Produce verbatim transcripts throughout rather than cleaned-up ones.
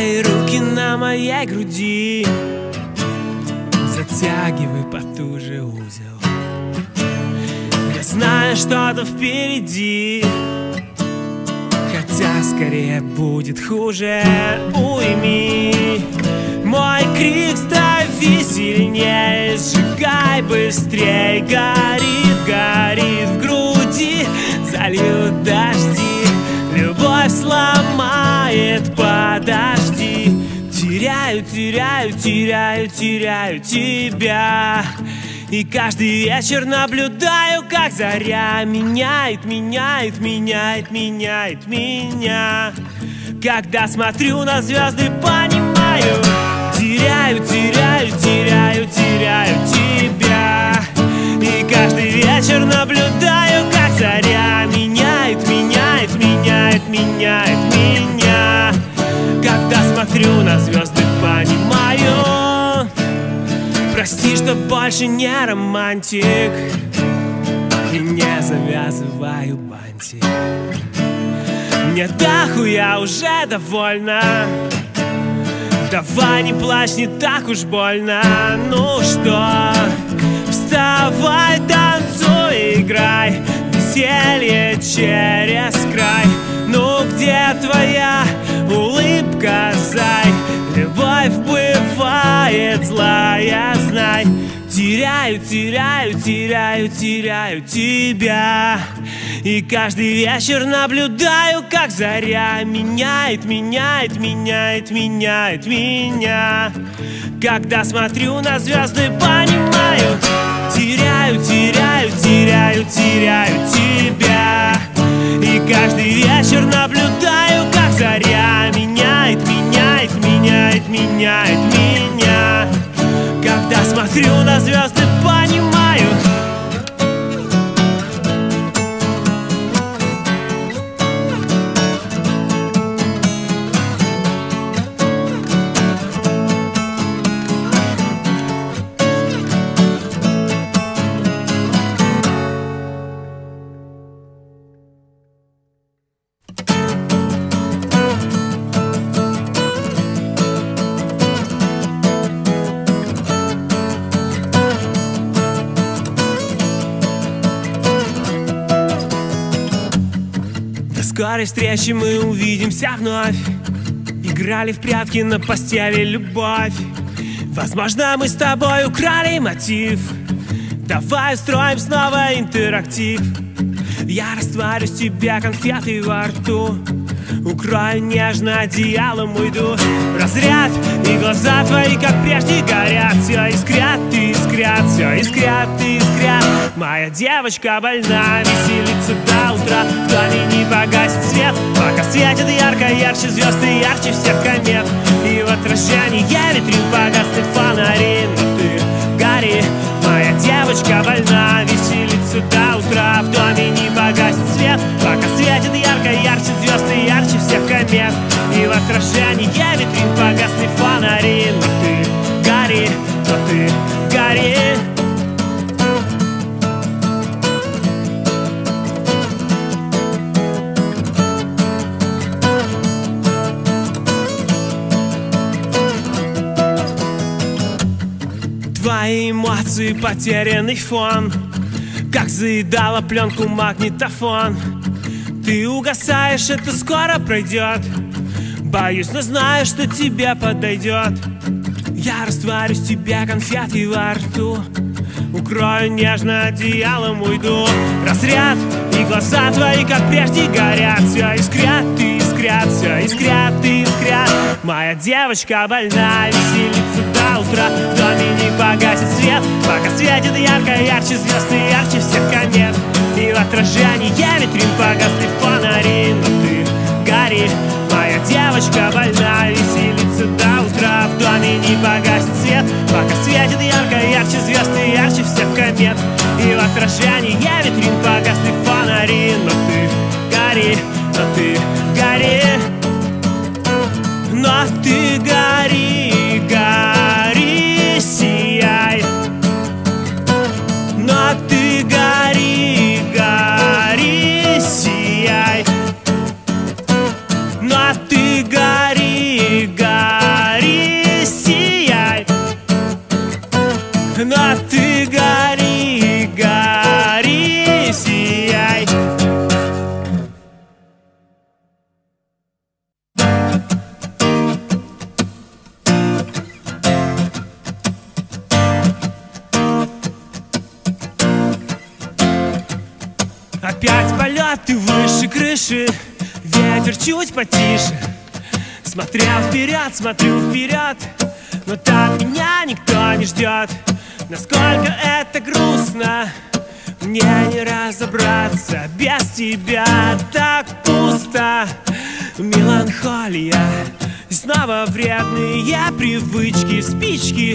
Твои руки на моей груди, затягивай потуже узел. Я знаю, что-то впереди, хотя скорее будет хуже. Уйми мой крик, стави сильнее, сжигай быстрей. Горит, горит в груди, зальют дожди, любовь сломает, подожди. Теряю, теряю, теряю, теряю тебя. И каждый вечер наблюдаю, как заря меняет, меняет, меняет, меняет меня. Когда смотрю на звезды, понимаю, теряю, теряю, теряю, теряю тебя. И каждый вечер наблюдаю, как заря меняет, меняет, меняет, меняет меня. Когда смотрю на звезды, понимаю, прости, что больше не романтик и не завязываю бантик. Мне дохуя уже довольно, давай не плачь, не так уж больно. Ну что, вставай, танцуй, играй, веселье через край. Ну где твоя улыбка, зай? Любовь бывает злая, знай. Теряю, теряю, теряю, теряю тебя. И каждый вечер наблюдаю, как заря меняет, меняет, меняет, меняет меня. Когда смотрю на звезды, понимаю, теряю, теряю, теряю, теряю тебя. И каждый вечер наблюдаю, как заря меняет, меняет, меняет, меняет меня. Когда смотрю на звезды, понимаю. До скорой встречи, мы увидимся вновь. Играли в прятки на постели, любовь. Возможно, мы с тобой украли мотив. Давай устроим снова интерактив. Я растворюсь в тебе конфеты во рту, укрою нежно одеялом, уйду в разряд. И глаза твои, как прежде, горят. Все искрят, ты искрят, все искрят, ты искрят. Моя девочка больна, веселится до утра. В доме не погасит свет, пока светит ярко, ярче звезды, ярче всех комет. И в отражении витрин погасны фонари. Но ты гори, моя девочка больна, веселится до утра. В доме не погасит свет, пока светит ярко, ярче звезды, ярче всех комет. И в отражении витрин погасны фонари. Но ты гори, но ты гори. Твои эмоции, потерянный фон, как заедала пленку магнитофон. Ты угасаешь, это скоро пройдет. Боюсь, но знаю, что тебе подойдет. Я растворюсь в тебе конфеты во рту, укрою нежно одеялом, уйду в разряд. И глаза твои, как прежде, горят. Все искрят, ты искрят, все искрят, ты искрят. Моя девочка больна, веселится до утра. В доме не погасит свет, пока светит ярко, ярче звезды, ярче всех комет. И в отражении витрин погасны фонари. Но ты гори, моя девочка больна, веселится до утра. В доме не погасит свет, пока светит ярко, ярче звезды, ярче всех комет. И в отражении витрин погасны фонари. Но ты гори, но ты гори. Но ты гори, гори, сияй. Но ты гори, гори, сияй. Но ты гори, гори. опять полеты выше крыши, ветер чуть потише. Смотрел вперед, смотрю вперед, но там меня никто не ждет. Насколько это грустно, мне не разобраться. Без тебя так пусто. Меланхолия, снова вредные привычки, спички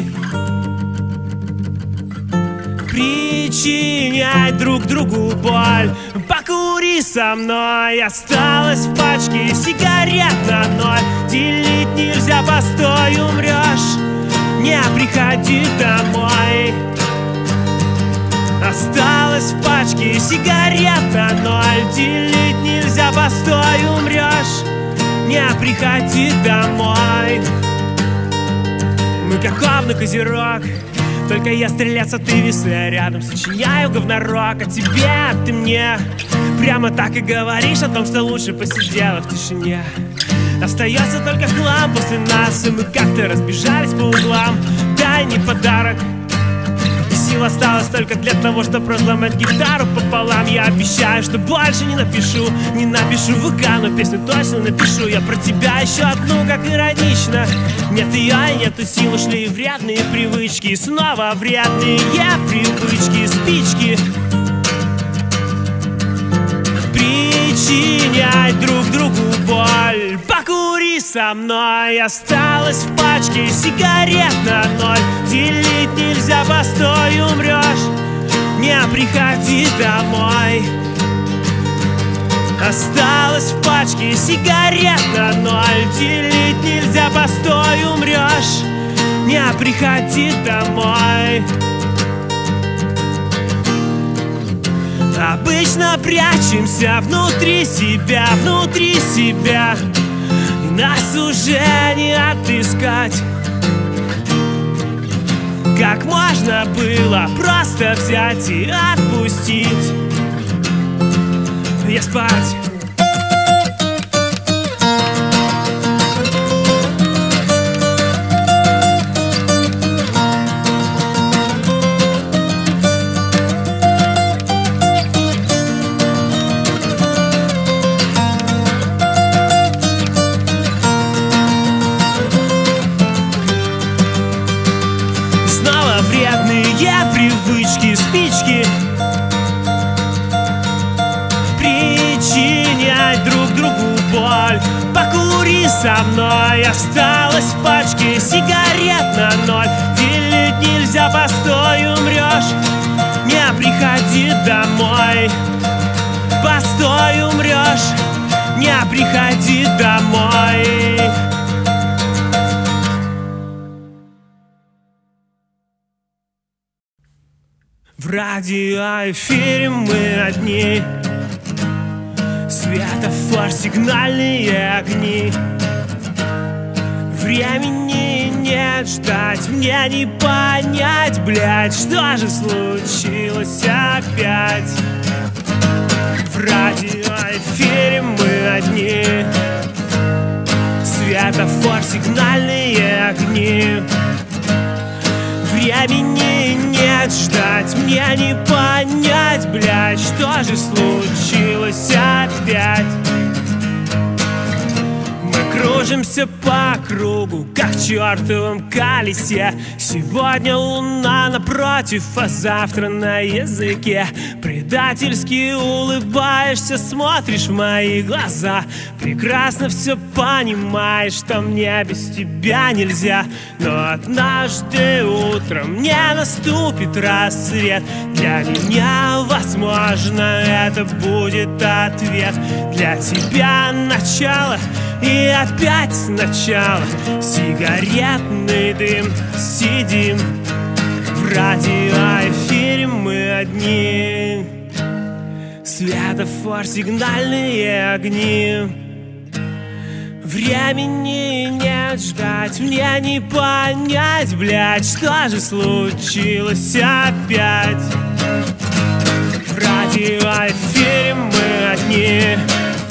причинять друг другу боль. Покури со мной, осталось в пачке сигарет на ноль. Делить нельзя, постой, умрешь. Не приходи домой. Осталось в пачке сигарет на ноль. Делить нельзя, постой, умрешь. Не приходи домой. Мы как овны, козерог, только я стрелец, а ты весы рядом. Сочиняю говнорок, а тебе, а ты мне прямо так и говоришь о том, что лучше посидела в тишине. Остается только хлам после нас, и мы как-то разбежались по углам. Дай мне подарок, и сил осталось только для того, чтобы разломать гитару пополам. Я обещаю, что больше не напишу, не напишу в ВК, но песню точно напишу. Я про тебя еще одну, как иронично. Нет ее и нету сил, ушли вредные привычки. Снова вредные привычки, спички причинять друг другу боль. Покури со мной, осталось в пачке сигарет на ноль. Делить нельзя, постой, умрешь. Не приходи домой. Осталось в пачке сигарет на ноль. Делить нельзя, постой, умрешь. Не приходи домой. Обычно прячемся внутри себя, внутри себя, и нас уже не отыскать. Как можно было просто взять и отпустить? Я спать. Привычки, спички причинять друг другу боль. Покури со мной, осталось в пачке сигарет на ноль. Делить нельзя, постой, умрешь. Не приходи домой. Постой, умрешь. Не приходи домой. В радиоэфире мы одни, светофор, сигнальные огни. Времени нет ждать, мне не понять, блядь, что же случилось опять. В радиоэфире мы одни, светофор, сигнальные огни. Времени нет ждать, мне не понять, блядь, что же случилось опять. Мы кружимся по кругу, как в чертовом колесе. Сегодня луна напротив, а завтра на языке. Предательски улыбаешься, смотришь в мои глаза. Прекрасно все понимаешь, что мне без тебя нельзя. Но однажды утром не наступит рассвет. Для меня, возможно, это будет ответ. Для тебя начало и опять сначала. Сигаретный дым, сидим в радиоэфире мы одни. Светофор, сигнальные огни. Времени нет ждать, мне не понять, блядь, что же случилось опять. В радиоэфире мы одни.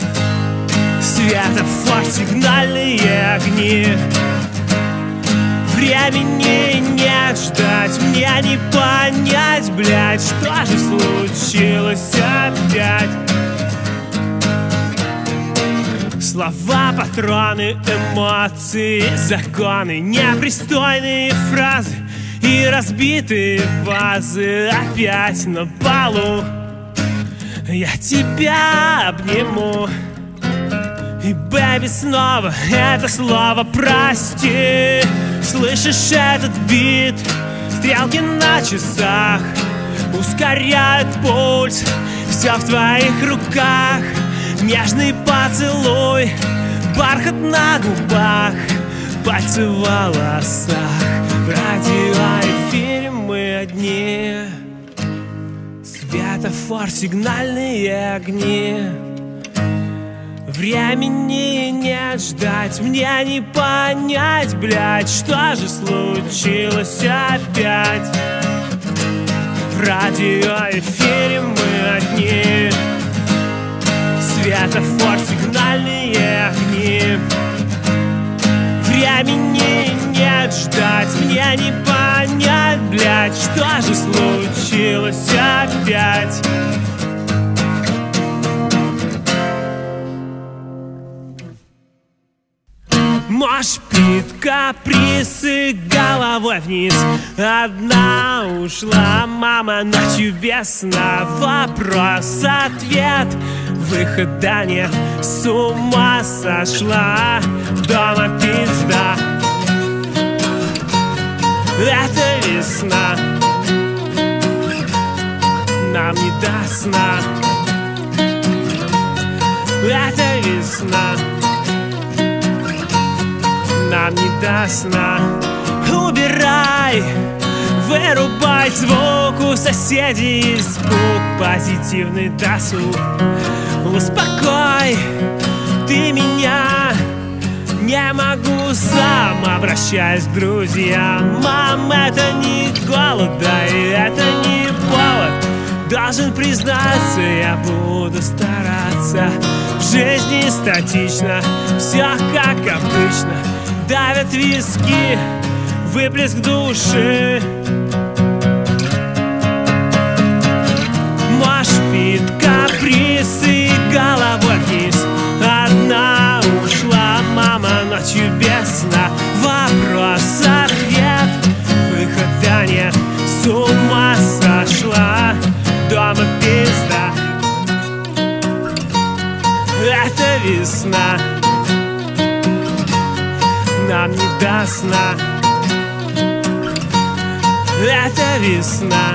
Светофор, сигнальные огни. Времени нет ждать, мне не понять, блядь, что же случилось опять. Слова, патроны, эмоции, законы, непристойные фразы и разбитые вазы опять на полу. Я тебя обниму, и, бэби, снова это слово «прости». Слышишь этот бит? Стрелки на часах ускоряют пульс. Все в твоих руках. Нежный поцелуй, бархат на губах, пальцы в волосах. В радиоэфире мы одни, светофор, сигнальные огни. Времени нет ждать, мне не понять, блядь, что же случилось опять. В радиоэфире мы одни, светофор, сигнальные огни. Времени нет ждать, мне не понять, блядь, что же случилось опять. Мош, пит, каприсы, головой вниз. Одна ушла, мама, ночью без сна. Вопрос-ответ, выхода нет, с ума сошла. Дома пизда, это весна, нам не до сна. Это весна, нам не до сна. Убирай, вырубай звук, у соседей испуг, позитивный досуг. Успокой ты меня, не могу сам, обращаюсь к друзьям. Мам, это не голод, да и это не повод. Должен признаться, я буду стараться. В жизни статично, все как обычно. Давят виски, выплеск души. Мош, пит, каприсы, головой вниз. Одна ушла, мама, ночью без сна. Вопрос-ответ, выхода нет, с ума сошла. Дома пизда, это весна, нам не до сна. Это весна,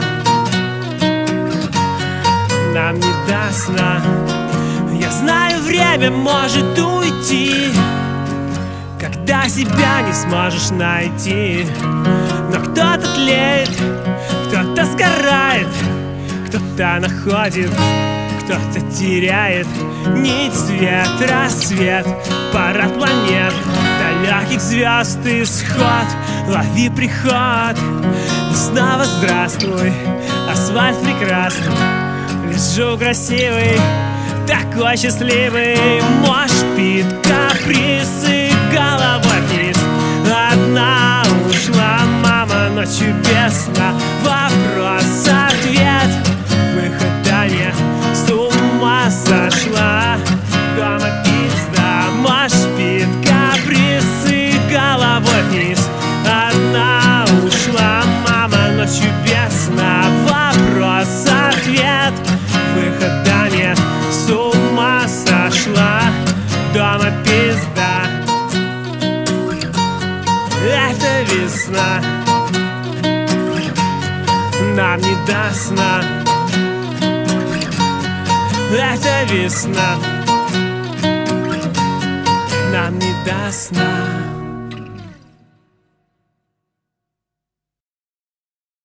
нам не до сна. Я знаю, время может уйти, когда себя не сможешь найти. Но кто-то тлеет, кто-то сгорает, кто-то находит, кто-то теряет нить, свет, рассвет, парад планет, далеких звезд исход. Лови приход, и снова здравствуй, асфальт прекрасный. Лежу красивый, такой счастливый. Мош, пит, каприсы, головой вниз. Одна ушла, мама, ночью без сна. Вопрос-ответ, выхода нет, с ума сошла. Дома пизда. Мош, пит, каприсы, головой вниз. Одна ушла, мама, ночью без сна. Вопрос-ответ, выхода нет, с ума сошла. Дома пизда, это весна, нам не до сна. Это весна, нам не до сна.